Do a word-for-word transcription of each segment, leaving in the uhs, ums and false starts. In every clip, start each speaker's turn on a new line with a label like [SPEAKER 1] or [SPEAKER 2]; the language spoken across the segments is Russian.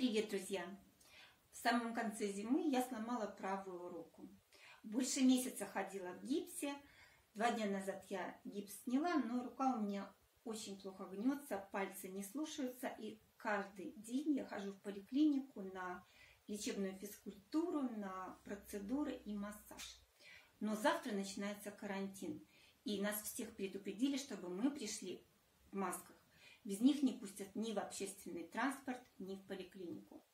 [SPEAKER 1] Привет, друзья! В самом конце зимы я сломала правую руку. Больше месяца ходила в гипсе. Два дня назад я гипс сняла, но рука у меня очень плохо гнется, пальцы не слушаются. И каждый день я хожу в поликлинику на лечебную физкультуру, на процедуры и массаж. Но завтра начинается карантин. И нас всех предупредили, чтобы мы пришли в масках. Без них не пустят ни в общественный транспорт, ни в поликлинику.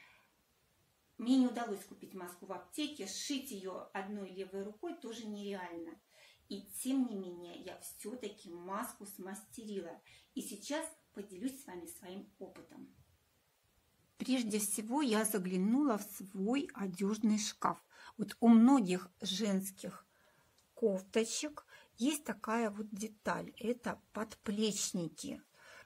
[SPEAKER 1] Мне не удалось купить маску в аптеке, сшить ее одной левой рукой тоже нереально. И тем не менее я все-таки маску смастерила. И сейчас поделюсь с вами своим опытом. Прежде всего я заглянула в свой одежный шкаф. Вот у многих женских кофточек есть такая вот деталь. Это подплечники.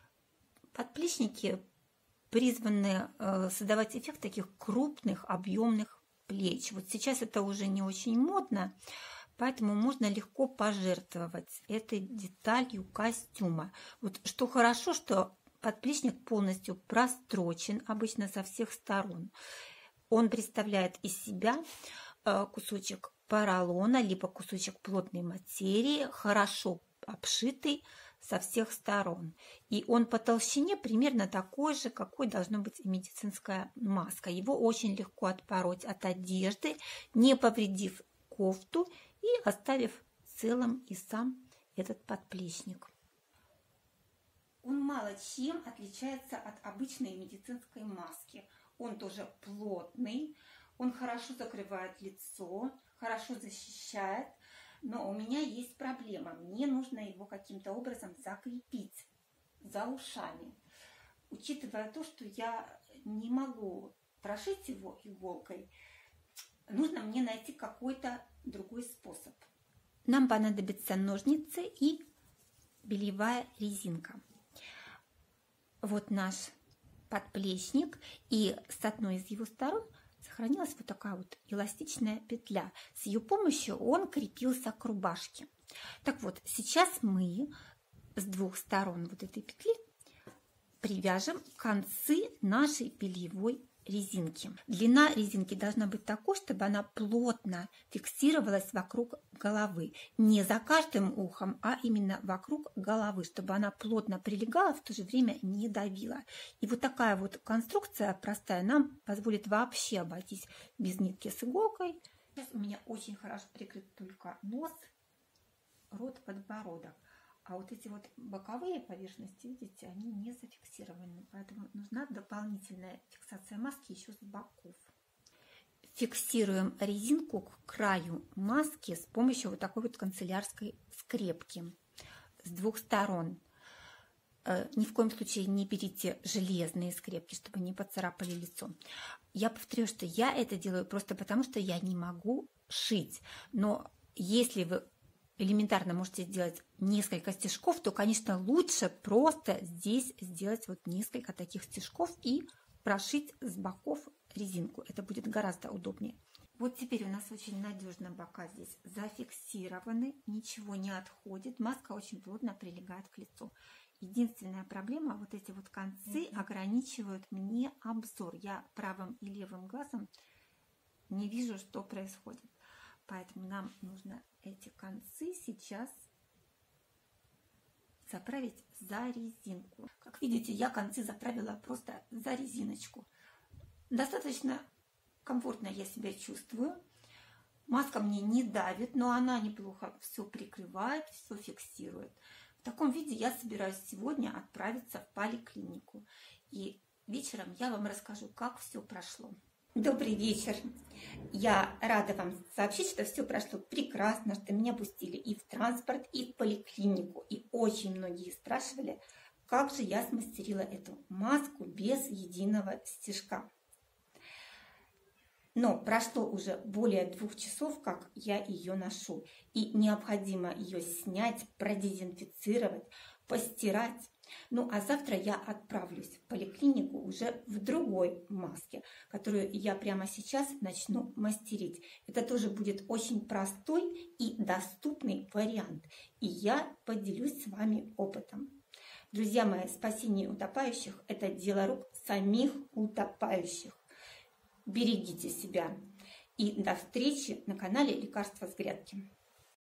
[SPEAKER 1] Подплечники призваны э, создавать эффект таких крупных, объемных плеч. Вот сейчас это уже не очень модно, поэтому можно легко пожертвовать этой деталью костюма. Вот что хорошо, что подплечник полностью прострочен, обычно со всех сторон. Он представляет из себя э, кусочек поролона, либо кусочек плотной материи, хорошо обшитый со всех сторон. И он по толщине примерно такой же, какой должна быть и медицинская маска. Его очень легко отпороть от одежды, не повредив кофту и оставив целым и сам этот подплечник. Он мало чем отличается от обычной медицинской маски. Он тоже плотный, он хорошо закрывает лицо, хорошо защищает. Но у меня есть проблема. Мне нужно его каким-то образом закрепить за ушами. Учитывая то, что я не могу прошить его иголкой, нужно мне найти какой-то другой способ. Нам понадобятся ножницы и бельевая резинка. Вот наш подплечник, и с одной из его сторон сохранилась вот такая вот эластичная петля. С ее помощью он крепился к рубашке. Так вот, сейчас мы с двух сторон вот этой петли привяжем концы нашей бельевой резинки. Длина резинки должна быть такой, чтобы она плотно фиксировалась вокруг головы. Не за каждым ухом, а именно вокруг головы, чтобы она плотно прилегала, в то же время не давила. И вот такая вот конструкция простая нам позволит вообще обойтись без нитки с иголкой. Сейчас у меня очень хорошо прикрыт только нос, рот, подбородок. А вот эти вот боковые поверхности, видите, они не зафиксированы, поэтому нужна дополнительная фиксация маски еще с боков. Фиксируем резинку к краю маски с помощью вот такой вот канцелярской скрепки с двух сторон. Ни в коем случае не берите железные скрепки, чтобы не поцарапали лицо. Я повторю, что я это делаю просто потому, что я не могу шить. Но если вы элементарно можете сделать несколько стежков, то, конечно, лучше просто здесь сделать вот несколько таких стежков и прошить с боков резинку. Это будет гораздо удобнее. Вот теперь у нас очень надежно бока здесь зафиксированы, ничего не отходит, маска очень плотно прилегает к лицу. Единственная проблема, вот эти вот концы ограничивают мне обзор. Я правым и левым глазом не вижу, что происходит. Поэтому нам нужно эти концы сейчас заправить за резинку. Как видите, я концы заправила просто за резиночку. Достаточно комфортно я себя чувствую. Маска мне не давит, но она неплохо все прикрывает, все фиксирует. В таком виде я собираюсь сегодня отправиться в поликлинику. И вечером я вам расскажу, как все прошло. Добрый вечер! Я рада вам сообщить, что все прошло прекрасно, что меня пустили и в транспорт, и в поликлинику. И очень многие спрашивали, как же я смастерила эту маску без единого стежка. Но прошло уже более двух часов, как я ее ношу. И необходимо ее снять, продезинфицировать, постирать. Ну, а завтра я отправлюсь в поликлинику уже в другой маске, которую я прямо сейчас начну мастерить. Это тоже будет очень простой и доступный вариант. И я поделюсь с вами опытом. Друзья мои, спасение утопающих – это дело рук самих утопающих. Берегите себя. И до встречи на канале Лекарства с грядки.